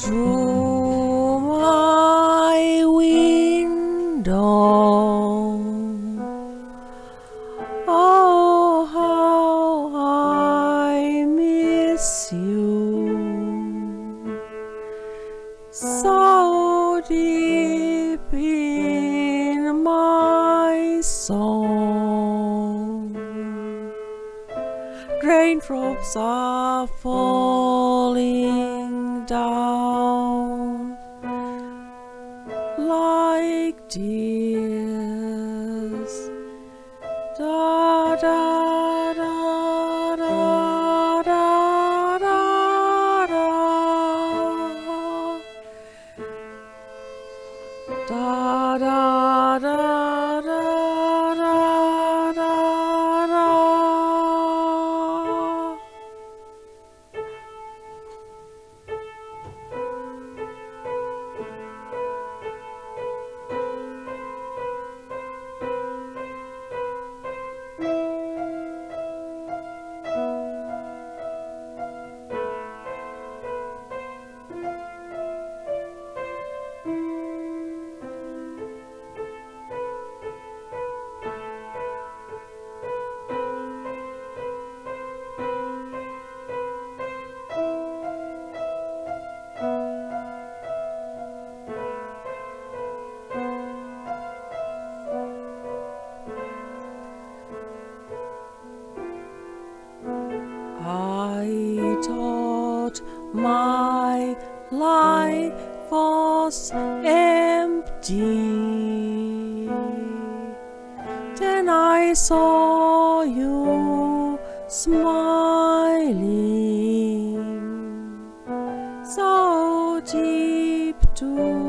through my window. Oh, how I miss you, so deep in my soul. Raindrops are falling down like tears. Da da da da da da da da da da da da. I thought my life was empty. Then I saw you smiling, so deep to